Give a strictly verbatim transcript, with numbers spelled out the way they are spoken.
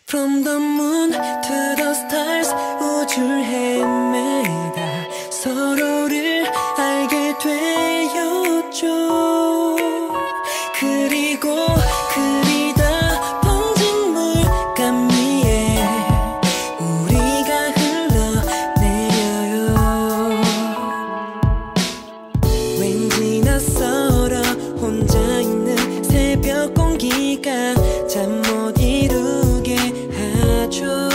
From the moon to the stars 우주를 헤매다 서로를 알게 되었죠. 그리고 그리다 번진 물감 위에 우리가 흘러내려요. 왠지 낯설어 혼자 있는 새벽 공기가 잠 못 이루게 하죠.